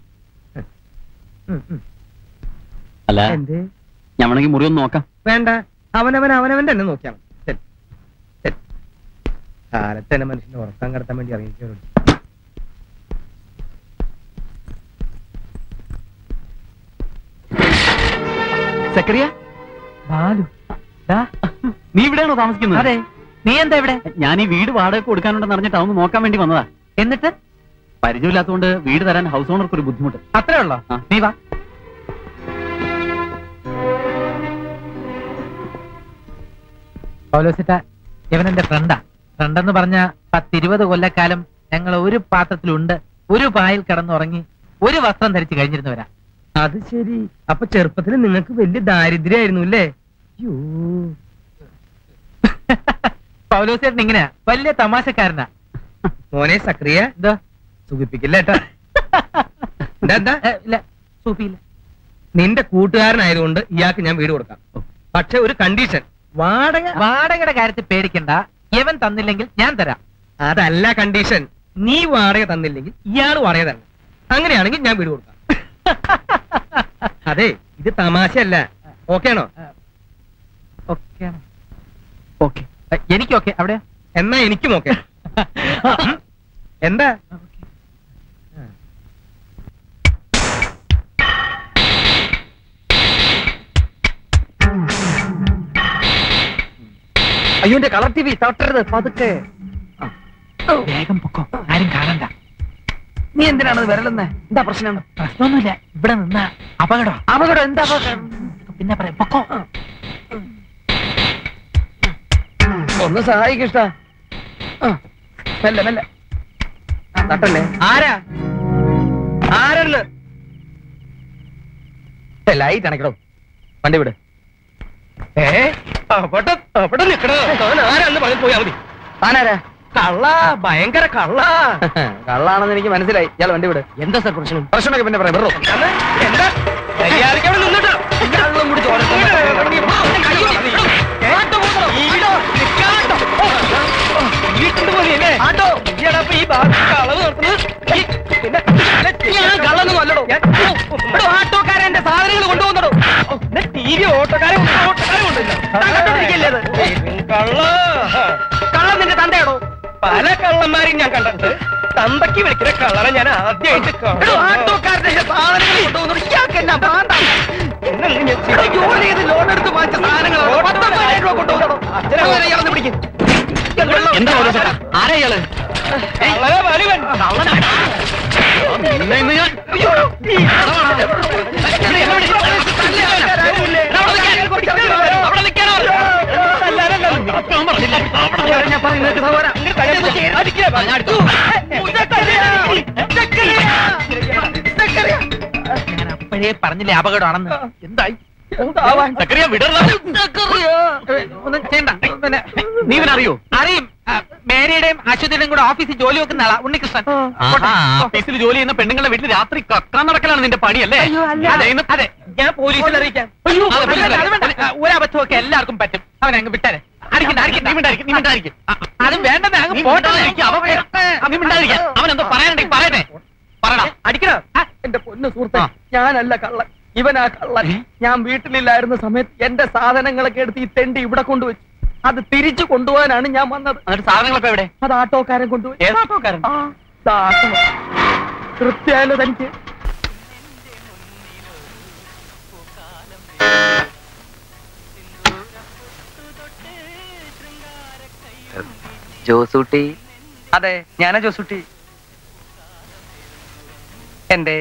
അല്ല ഞാൻ വേണമെങ്കിൽ മുറി ഒന്ന് നോക്കാം വേണ്ട അവനവൻ അവനവൻ തന്നെ നോക്കിയാൽ മതി ശരി ശരി കാലത്ത് തന്നെ മനുഷ്യനെ ഉറക്കം കടത്താൻ വേണ്ടി ഇറങ്ങിക്കോളൂ സക്കറിയ ബാലു നീ ഇവിടെയാണോ താമസിക്കുന്നത് അതെ നീ എന്താ ഇവിടെ ഞാൻ ഈ വീട് വാടക കൊടുക്കാനുണ്ടെന്ന് അറിഞ്ഞിട്ട് അതൊന്ന് നോക്കാൻ വേണ്ടി വന്നതാ എന്നിട്ട് പരിചയമില്ലാത്തതുകൊണ്ട് വീട് തരാൻ ഹൗസ് ഓണർക്ക് ഒരു ബുദ്ധിമുട്ട് അത്രേ ഉള്ളോ നീ വാ പൗലോസിട്ടാ ഇവനെന്റെ ഫ്രണ്ടാ. ഫ്രണ്ടെന്ന് പറഞ്ഞ പത്തിരുപത് കൊല്ലക്കാലം ഞങ്ങൾ ഒരു പാത്രത്തിലുണ്ട്, ഒരു പായിൽ കിടന്നുറങ്ങി, ഒരു വസ്ത്രം ധരിച്ചു കഴിഞ്ഞിരുന്നവരാ. അത് ശരി. അപ്പൊ ചെറുപ്പത്തിൽ നിങ്ങൾക്ക് വലിയ ദാരിദ്ര്യായിരുന്നു അല്ലേ? പൗലോസേട്ടൻ ഇങ്ങനെയാ, വലിയ തമാശക്കാരനാ. മോനെ സക്രിയ എന്താ സുഖിപ്പിക്കില്ല കേട്ടാ. എന്താ ഇല്ല സൂപ്പിയില്ല. നിന്റെ കൂട്ടുകാരനായതുകൊണ്ട് ഇയാൾക്ക് ഞാൻ വീട് കൊടുക്കാം. പക്ഷെ ഒരു കണ്ടീഷൻ, വാടക വാടകയുടെ കാര്യത്തിൽ പേടിക്കണ്ട, ഇവൻ തന്നില്ലെങ്കിൽ ഞാൻ തരാം. അതല്ല കണ്ടീഷൻ, നീ വാടക തന്നില്ലെങ്കിൽ ഇയാൾ വാടക തരണം. അങ്ങനെയാണെങ്കിൽ ഞാൻ വീട് കൊടുക്കാം. അതെ, ഇത് തമാശയല്ല. ഓക്കെ ആണോ? ഓക്കെ ഓക്കെ എനിക്ക് ഓക്കെ. അവിടെ എന്നാ എനിക്കും ഓക്കെ. എന്താ അയ്യോ എന്റെ കളർ ടി വി തട്ടരുത്, പതുക്കെ. വേഗം പൊക്കോ, ആരും കാണണ്ട. നീ എന്തിനാണത് വരലെന്നേ? എന്താ പ്രശ്നം? പ്രശ്നമൊന്നുമില്ല, ഇവിടെ നിന്ന അപകടം. അപകടം എന്താ അപകടം? പിന്നെ പറയാം, പൊക്കോ. ഒന്ന് സഹായിക്കിഷ്ട. മെല്ലെ മെല്ലെ തട്ടല്ലേ. ആരാ ആരല്ല ലൈറ്റ് അണക്കടോ. വണ്ടി വിട്. ഏ അവിടെ അവിടെ നിക്കടോ. ആരാന്ന് പറഞ്ഞു പോയാ മതി. താനാരാ? കള്ള, ഭയങ്കര കള്ള. കള്ളാണെന്ന് എനിക്ക് മനസ്സിലായി. ഇയാൾ വണ്ടി വിട്. എന്താ സാർ പ്രശ്നം? പ്രശ്നമൊക്കെ പിന്നെ പറയാം. എന്താ നിന്നിട്ടോ കള്ളും കൂടി ഓട്ടോക്കാരെ എന്റെ സാധനങ്ങൾ കൊണ്ടുപോകുന്നോ? T V ഓട്ടോക്കാരെ ഓട്ടോക്കാരെ കൊണ്ടില്ല. കള്ള കള്ള നിന്റെ തന്തയാണോ? പല കള്ളന്മാരെയും ഞാൻ കണ്ടിട്ടുണ്ട്. തന്തയ്ക്ക് വിളിക്കുന്ന കളറെ ഞാൻ ആദ്യമായിട്ട് ഓട്ടോക്കാരുടെ സാധനങ്ങൾ കൊണ്ടുപോകുന്നു. ജോലി ചെയ്ത് ലോൺ എടുത്ത് വാങ്ങിച്ച സാധനങ്ങൾ പത്തൊമ്പതിനായിരം രൂപ കൊണ്ടുപോകണം. അച്ഛനെ പിടിക്കും. എന്താ ആരാ ഇയാള്? ഞാൻ അപ്പോഴേ പറഞ്ഞില്ലേ അപകടമാണെന്ന്. എന്തായി? ഒന്നും ചെയ്യണ്ട. പിന്നെ നീ അറിയോ? അറിയും. മേരിയുടെയും അശ്വതിയുടെയും കൂടെ ഓഫീസിൽ ജോലി വെക്കുന്ന ആളാ ഉണ്ണികൃഷ്ണൻ. ഓഫീസിൽ ജോലി ചെയ്യുന്ന പെണ്ണുങ്ങളുടെ വീട്ടിൽ രാത്രി കക്കാൻ നടക്കലാണ് നിന്റെ പണിയല്ലേ? അതെ, ഞാൻ പോലീസിൽ അറിയിക്കാം. ഒരബദ്ധമൊക്കെ എല്ലാവർക്കും പറ്റും. അവൻ അങ്ങ് വിട്ടാരെ. അതും വേണ്ടത് അങ്ങ് പോട്ടെ. അവനെന്തോ പറയാനുണ്ടെങ്കിൽ പറയട്ടെ. പറയടാ. അടിക്കണോ? എന്റെ പൊന്നു സുഹൃത്തെ, ഞാനല്ല കള്ളൻ, ഇവനാ കള്ളൻ. ഞാൻ വീട്ടിലില്ലായിരുന്ന സമയത്ത് എന്റെ സാധനങ്ങളൊക്കെ എടുത്ത് ഈ തെണ്ടി ഇവിടെ കൊണ്ടുവച്ചു. അത് തിരിച്ചു കൊണ്ടുപോകാനാണ് ഞാൻ വന്നത്. എന്നിട്ട് സാധനങ്ങളൊക്കെ എവിടെ? അത് ആട്ടോക്കാരൻ കൊണ്ടുപോയി. ഏത് ആട്ടോക്കാരൻ? തൃപ്തിയായാലോ തനിക്ക്? ജോസൂട്ടി? അതെ, ഞാനാ ജോസൂട്ടി. എന്തേ?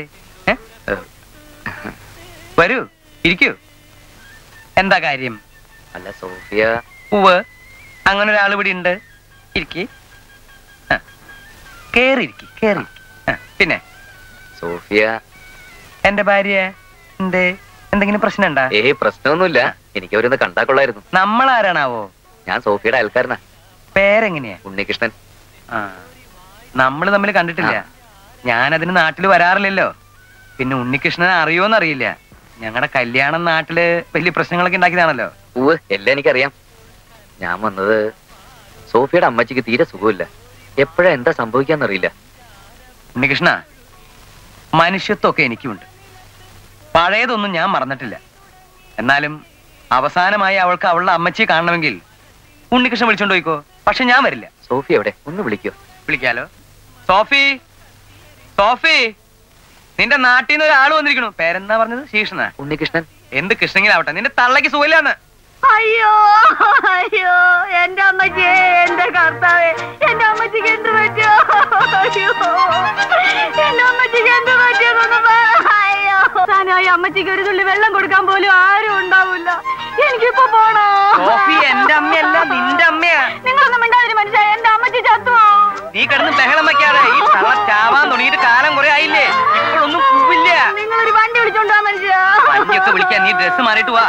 വരൂ, ഇരിക്കൂ. എന്താ കാര്യം? അല്ല സോഫിയ. ഉവ്, അങ്ങനെ ഒരാൾ ഇവിടെ ഉണ്ട്. ഇരിക്കി, കേറിയിരിക്കി, കേറി. പിന്നെ സോഫിയ എന്റെ ഭാര്യ. എന്തേ, എന്തെങ്കിലും പ്രശ്നം ഉണ്ടാ? ഏ പ്രശ്നമൊന്നുമില്ല. എനിക്ക് അവരൊന്ന് കണ്ടാ കൊള്ളായിരുന്നു. നമ്മളാരാണാവോ? ഞാൻ സോഫിയുടെ അയൽക്കാരനാ. പേരെങ്ങനെയാ? ഉണ്ണികൃഷ്ണൻ. ആ, നമ്മള് തമ്മിൽ കണ്ടിട്ടില്ല. ഞാനതിന് നാട്ടിൽ വരാറില്ലല്ലോ. പിന്നെ ഉണ്ണികൃഷ്ണനെ അറിയോന്നറിയില്ല. ഞങ്ങളുടെ കല്യാണം നാട്ടില് വലിയ പ്രശ്നങ്ങളൊക്കെ ഉണ്ടാക്കിയതാണല്ലോ. ഉവ്, എല്ലാം എനിക്കറിയാം. ഞാൻ വന്നത് സോഫിയുടെ അമ്മച്ചിക്ക് തീരെ സുഖമില്ല. എപ്പോഴാ എന്താ സംഭവിക്കാന്നറിയില്ല. ഉണ്ണികൃഷ്ണ, മനുഷ്യത്വമൊക്കെ എനിക്കുമുണ്ട്. പഴയതൊന്നും ഞാൻ മറന്നിട്ടില്ല. എന്നാലും അവസാനമായി അവൾക്ക് അവളുടെ അമ്മച്ചിയെ കാണണമെങ്കിൽ ഉണ്ണികൃഷ്ണൻ വിളിച്ചോണ്ട് പോയിക്കോ. പക്ഷെ ഞാൻ വരില്ല. സോഫി എവിടെ? ഒന്ന് വിളിക്കോ? വിളിക്കാലോ. സോഫി, സോഫി, നിന്റെ നാട്ടിൽ നിന്ന് ഒരാൾ വന്നിരിക്കണു. പേരെന്താ പറഞ്ഞത്? ശ്രീകൃഷ്ണ. ഉണ്ണികൃഷ്ണൻ. എന്ത് കൃഷ്ണങ്കിലാവട്ടെ, നിന്റെ തള്ളക്ക് സുഖമില്ലാന്ന്. അയ്യോ അയ്യോ, എന്റെ അമ്മച്ചേ, എന്റെ കർത്താവേ, എന്റെ അമ്മച്ചിക്ക് എന്ത് പറ്റിയോ? അയ്യോ, എന്റെ അമ്മച്ചിക്ക് എന്ത് പറ്റിയോ? അയ്യോ അവസാനമായി അമ്മച്ചിക്ക് ഒരു തുള്ളി വെള്ളം കൊടുക്കാൻ പോലും ആരും ഉണ്ടാവില്ല. എനിക്കിപ്പോ പോണോ? എന്റെ അമ്മയല്ല നിന്റെ അമ്മയാ. നിങ്ങളൊന്നും മിണ്ടാതിരി മനുഷ്യ, എന്റെ അമ്മച്ചി ചത്തുവോ? നീ കിടന്ന് ബഹളം വെക്കാതെ. ഈ തള്ള ചാവാൻ തുടങ്ങിയിട്ട് കാലം കുറെ ആയില്ലേ, ഇപ്പോഴൊന്നും പൂവില്ല. നിങ്ങളൊരു വണ്ടി വിളിച്ചോണ്ടാ മനുഷ്യ. വണ്ടിയൊക്കെ വിളിക്കാൻ നീ ഡ്രസ് മാറിയിട്ട് വാ.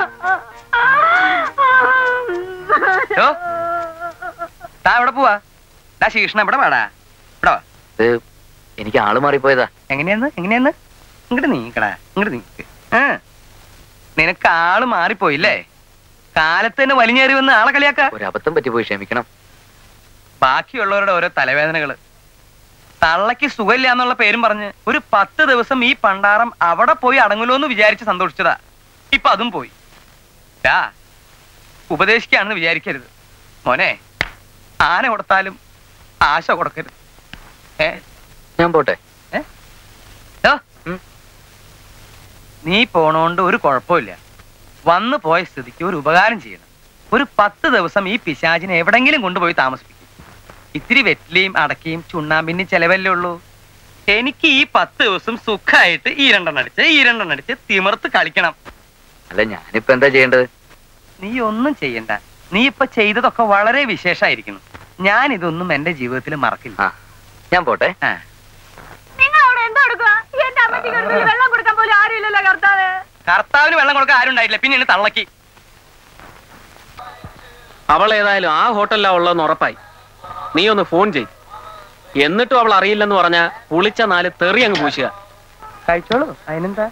താ എവിടെ പോവാ? ഡാ ശീഷ്ണ ഇവിടെ വാടാ. ഇവിടെ വാ. എനിക്ക് ആള് മാറിപ്പോയതാ. എങ്ങനെയാന്ന് എങ്ങനെയാന്ന് ഇങ്ങോട്ട് നീക്കടാ, ഇങ്ങോട്ട് നീക്ക്. ആ നിനക്ക് ആള് മാറിപ്പോയില്ലേ? കാലത്ത് തന്നെ വലിഞ്ഞേറി വന്ന് ആളെ കളിയാക്ക. ഒരു അബദ്ധം പറ്റിപ്പോയി, ക്ഷമിക്കണം. ബാക്കിയുള്ളവരുടെ ഓരോ തലവേദനകള്. തള്ളക്ക് സുഖമില്ല എന്നുള്ള പേരും പറഞ്ഞ് ഒരു പത്ത് ദിവസം ഈ പണ്ടാറം അവിടെ പോയി അടങ്ങുമല്ലോ എന്ന് വിചാരിച്ച് സന്തോഷിച്ചതാ. ഇപ്പൊ അതും പോയി. ഡാ ഉപദേശിക്കാണെന്ന് വിചാരിക്കരുത് മോനെ. ആന കൊടുത്താലും ആശ കൊടുക്കരുത്. ഏ ഞാൻ പോട്ടെ. നീ പോണോണ്ട് ഒരു കുഴപ്പമില്ല. വന്നു പോയ സ്ഥിതിക്ക് ഒരു ഉപകാരം ചെയ്യണം. ഒരു പത്ത് ദിവസം ഈ പിശാചിനെ എവിടെങ്കിലും കൊണ്ടുപോയി താമസിപ്പിക്കും. ഇത്തിരി വെറ്റിലയും അടക്കയും ചുണ്ണാമ്പിന് ചെലവല്ലേ ഉള്ളൂ. എനിക്ക് ഈ പത്ത് ദിവസം സുഖമായിട്ട് ഈ രണ്ടെണ്ണം അടിച്ച് ഈ രണ്ടെണ്ണം അടിച്ച് തിമിർത്ത് കളിക്കണം. അല്ല ഞാനിപ്പോ എന്താ ചെയ്യേണ്ടത്? നീ ഒന്നും ചെയ്യണ്ട. നീ ഇപ്പൊ ചെയ്തതൊക്കെ വളരെ വിശേഷമായിരിക്കുന്നു. ഞാൻ ഇതൊന്നും എന്റെ ജീവിതത്തിൽ മറക്കില്ല. ഞാൻ പോട്ടെ. നിങ്ങൾ അവിടെ എന്താ കൊടുക്കുക? എന്റെ അമ്മച്ചിക്ക് ഒരു തുള്ളി വെള്ളം കൊടുക്കാൻ പോലും ആരും ഇല്ലല്ലോ കർത്താവേ. കർത്താവിന് വെള്ളം കൊടുക്കാൻ ആരും ഉണ്ടായില്ല, പിന്നെ എന്നെ തള്ളക്കി. അവൾ ഏതായാലും ആ ഹോട്ടലിലാ ഉള്ളതെന്ന് ഉറപ്പായി. നീ ഒന്ന് ഫോൺ ചെയ്. എന്നിട്ടും അവൾ അറിയില്ലെന്ന് പറഞ്ഞാ പുളിച്ച നാല് തെറി അങ്ങ് പൂശുക. കഴിച്ചോളൂ, അതിനെന്താ.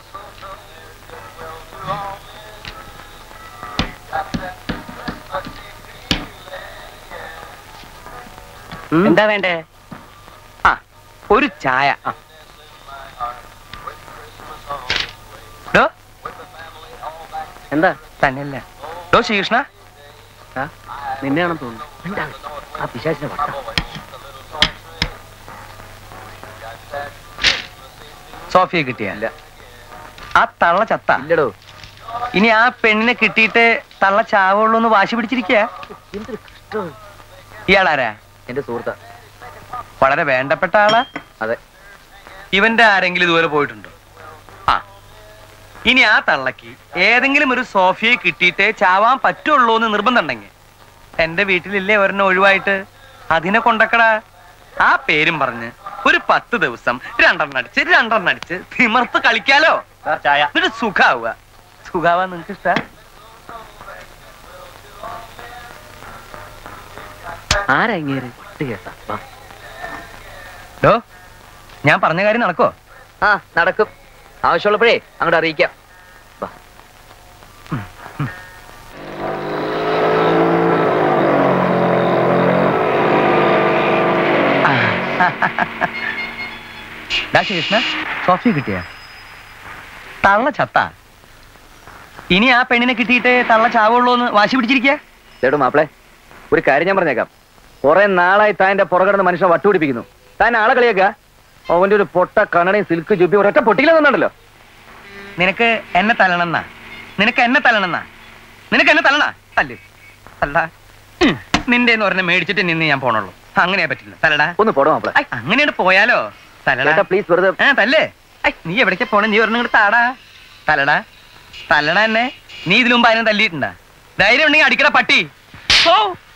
എന്താ വേണ്ടേ? ആ ഒരു ചായ. എന്താ തന്നെയല്ല ഡോ ശ്രീകൃഷ്ണ, നിന്നെയാണെന്ന് തോന്നുന്നു. ആ പിശാചിനെ വട്ട. സോഫിയെ കിട്ടിയല്ല. ആ തള്ള ചത്ത ഇല്ലടോ. ഇനി ആ പെണ്ണിനെ കിട്ടിയിട്ട് തള്ള ചാവുള്ളൂ എന്ന് വാശി പിടിച്ചിരിക്കുക. ഇയാളാരാ? എന്റെ സുഹൃത്താ. വളരെ വേണ്ടപ്പെട്ട ആളാ. അതെ. ഇവന്റെ ആരെങ്കിലും ഇതുപോലെ പോയിട്ടുണ്ടോ? ആ ഇനി ആ തള്ളക്ക് ഏതെങ്കിലും ഒരു സോഫിയെ കിട്ടിയിട്ടേ ചാവാൻ പറ്റുള്ളൂ എന്ന് നിർബന്ധം ഉണ്ടെങ്കിൽ എന്റെ വീട്ടിലില്ലേ ഒരെണ്ണം ഒഴിവായിട്ട് അതിനെ കൊണ്ടക്കടാ. ആ പേരും പറഞ്ഞ് ഒരു പത്ത് ദിവസം രണ്ടെണ്ണം അടിച്ച് രണ്ടെണ്ണം അടിച്ച് തിമർത്ത് കളിക്കാലോ. ചായ എന്നിട്ട് സുഖാവുക. സുഖാവാ നിങ്ങക്ക് ഇഷ്ട? ആരാ ഇങ്ങേര്? ഡോ ഞാൻ പറഞ്ഞ കാര്യം നടക്കോ? ആ നടക്കും. ആവശ്യമുള്ളപ്പോഴേ അങ്ങോട്ട് അറിയിക്കാം. കൃഷ്ണ സോഫി കിട്ടിയ തള്ള ചത്ത. ഇനി ആ പെണ്ണിനെ കിട്ടിയിട്ട് തള്ള ചാവുള്ളൂ എന്ന് വാശി പിടിച്ചിരിക്കുക. ചേട്ടോ മാപ്പിളെ, ഒരു കാര്യം ഞാൻ പറഞ്ഞേക്കാം. കുറെ നാളായി താൻ എന്റെ പുറകിടന്ന് മനുഷ്യനെ വട്ടുപിടിപ്പിക്കുന്നു. താൻ ആളെ കളിയാക്ക. അവന്റെ ഒരു പൊട്ട കണണയും സിൽക്ക് ചുപ്പി ഒരൊറ്റ പൊട്ടിയില്ലെന്നുണ്ടല്ലോ. നിനക്ക് എന്നെ തലണെന്നാ? നിനക്ക് എന്നെ തലണെന്നാ? നിനക്ക് എന്നെ തലണ തല്ല് തല്ല. നിന്റെ ഒരെണ്ണം മേടിച്ചിട്ട് നിന്ന് ഞാൻ പോണുള്ളൂ. അങ്ങനെയാ പറ്റില്ല. തലടാ ഒന്ന് പോടോ മാപ്പിളെ. അങ്ങനെയാണ് പോയാലോ? തലടാ പ്ലീസ് വെറുതെ. ആ തല്ലേ. നീ എവിടേക്കാ പോണേ? നീ ഒരെണ്ണം ഇങ്ങോട്ട് താടാ. തലടാ തല്ലണ എന്നെ. നീ ഇതിനു മുമ്പ് അതിനെ തല്ലിയിട്ടുണ്ടാ? ധൈര്യം ഉണ്ടെങ്കിൽ അടിക്കട പട്ടി. ഓ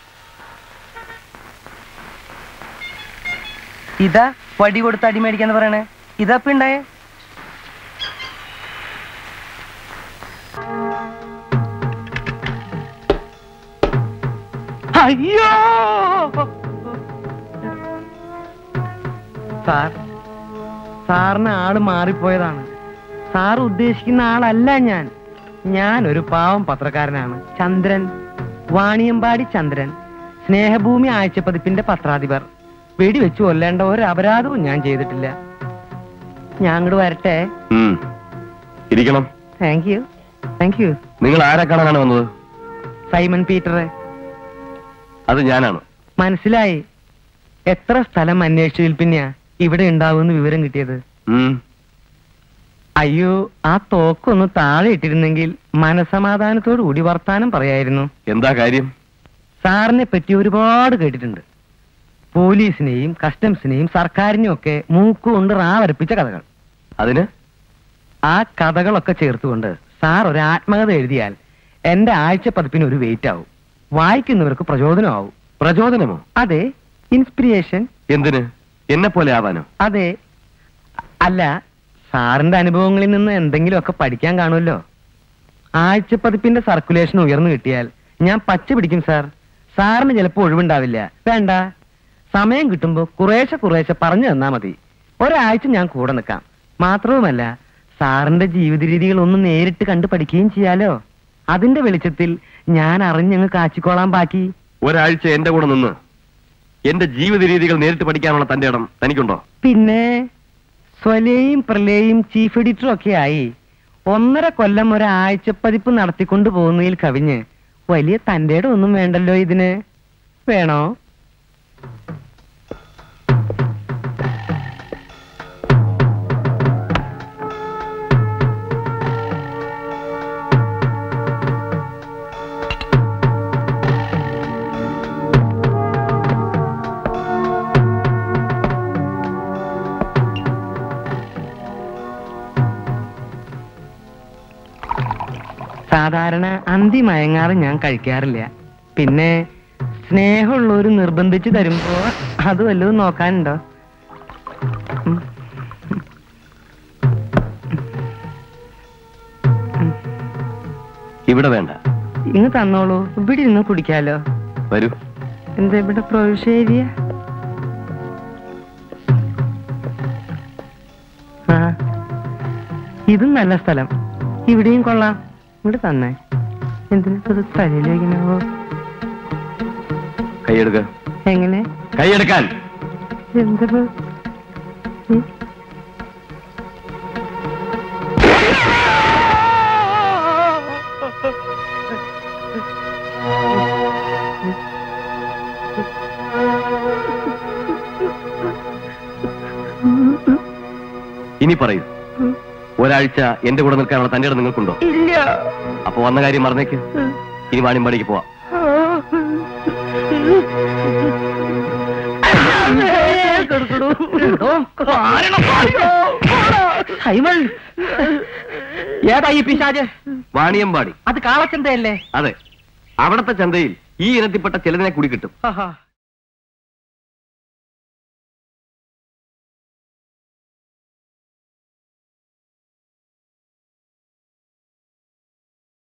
ഇതാ വടി കൊടുത്ത് അടി മേടിക്കാന്ന് പറയണേ. ഇതാ ഇപ്പൊ ഉണ്ടായേ. അയ്യോ സാർ, സാറിന് ആള് മാറിപ്പോയതാണ്. സാർ ഉദ്ദേശിക്കുന്ന ആളല്ല ഞാൻ. ഞാൻ ഒരു പാവം പത്രക്കാരനാണ്. ചന്ദ്രൻ, വാണിയമ്പാടി ചന്ദ്രൻ, സ്നേഹഭൂമി ആഴ്ചപ്പതിപ്പിന്റെ പത്രാധിപർ. വെടിവെച്ച് കൊല്ലേണ്ട ഒരു അപരാധവും ഞാൻ ചെയ്തിട്ടില്ല. ഞാൻ അങ്ങോട്ട് വരട്ടെ? ഇരിക്കണം. Thank you thank you. നിങ്ങൾ ആരെ കാണാനാണ് വന്നത്? Simon Peter. അത് ഞാനാണ്. മനസ്സിലായി. എത്ര സ്ഥലം അന്വേഷിച്ചതിൽ പിന്നെയാ ഇവിടെ ഉണ്ടാവുമെന്ന് വിവരം കിട്ടിയത്? അയ്യോ, ആ തോക്കൊന്ന് താഴെ ഇട്ടിരുന്നെങ്കിൽ മനസമാധാനത്തോടു കൂടി വർത്താനം പറയായിരുന്നു. എന്താ കാര്യം? സാറിനെ പറ്റി ഒരുപാട് കേട്ടിട്ടുണ്ട്. പോലീസിനെയും കസ്റ്റംസിനെയും സർക്കാരിനെയും ഒക്കെ മൂക്കുകൊണ്ട് റാവരപ്പിച്ച കഥകൾ. അതിന് ആ കഥകളൊക്കെ ചേർത്തുകൊണ്ട് സാർ ഒരു ആത്മകഥ എഴുതിയാൽ എന്റെ ആഴ്ച പതിപ്പിന് ഒരു വെയിറ്റ് ആവും, വായിക്കുന്നവർക്ക് പ്രചോദനമാവും. പ്രചോദനമോ? അതെ, ഇൻസ്പിരേഷൻ. എന്തിന്? എന്നെ പോലെ ആവാനോ? അതെ. അല്ല, സാറിന്റെ അനുഭവങ്ങളിൽ നിന്ന് എന്തെങ്കിലുമൊക്കെ പഠിക്കാൻ കാണുമല്ലോ. ആഴ്ച പതിപ്പിന്റെ സർക്കുലേഷൻ ഉയർന്നു കിട്ടിയാൽ ഞാൻ പച്ച പിടിക്കും സാർ. സാറിന് ചിലപ്പോൾ ഒഴിവുണ്ടാവില്ല. വേണ്ട, സമയം കിട്ടുമ്പോ കുറേശ്ശെ കുറേശ്ശെ പറഞ്ഞു തന്നാ മതി. ഒരാഴ്ച ഞാൻ കൂടെ നിൽക്കാം. മാത്രവുമല്ല, സാറിന്റെ ജീവിത രീതികൾ ഒന്ന് നേരിട്ട് കണ്ടു പഠിക്കുകയും ചെയ്യാലോ. അതിന്റെ വെളിച്ചത്തിൽ ഞാൻ അറിഞ്ഞങ്ങ് കാച്ചിക്കോളാൻ ബാക്കി. ഒരാഴ്ച എന്റെ കൂടെ നിന്ന് എന്റെ ജീവിത രീതികൾ നേരിട്ട് പഠിക്കാനുള്ള തന്റെ ഇടം തനിക്കുണ്ടോ? പിന്നെ സ്വലയും പ്രലയും ചീഫ് എഡിറ്ററും ഒക്കെ ആയി ഒന്നര കൊല്ലം ഒരാഴ്ച പതിപ്പ് നടത്തിക്കൊണ്ടു പോകുന്നതിൽ കവിഞ്ഞ് വലിയ തന്റെ ഇടം ഒന്നും വേണ്ടല്ലോ. ഇതിന് വേണോ? സാധാരണ അന്തി മയങ്ങാറ് ഞാൻ കഴിക്കാറില്ല. പിന്നെ സ്നേഹമുള്ളവര് നിർബന്ധിച്ച് തരുമ്പോ അത് വല്ലതും നോക്കാനുണ്ടോ? ഇവിടെ വേണ്ട, ഇങ്ങ് തന്നോളൂ. ഇവിടെ ഇരുന്ന് കുടിക്കാലോ. വരൂ. എന്താ ഇവിടെ പ്രൊവിഷൻ ഏരിയ? ആ, ഇതും നല്ല സ്ഥലം. ഇവിടെയും കൊള്ളാം. ഇവിടെ തന്നെ എന്തിനത് തലയിലേക്കോ? കൈയെടുക്ക. എങ്ങനെ കൈയെടുക്കാൻ? എന്തത്? ഇനി പറയൂ, ഒരാഴ്ച എന്റെ കൂടെ നിൽക്കാനുള്ള തന്റെ ഇടം നിങ്ങൾക്കുണ്ടോ? ഇല്ല. അപ്പൊ വന്ന കാര്യം മറന്നേക്ക്. ഇനി വാണിയമ്പാടിക്ക് പോവാം. ഏതായി പിശാച്? വാണിയമ്പാടി. അത് കാളച്ചന്തയല്ലേ? അതെ, അവിടത്തെ ചന്തയിൽ ഈ ഇനത്തിൽപ്പെട്ട ചിലതിനെ കൂടി കിട്ടും.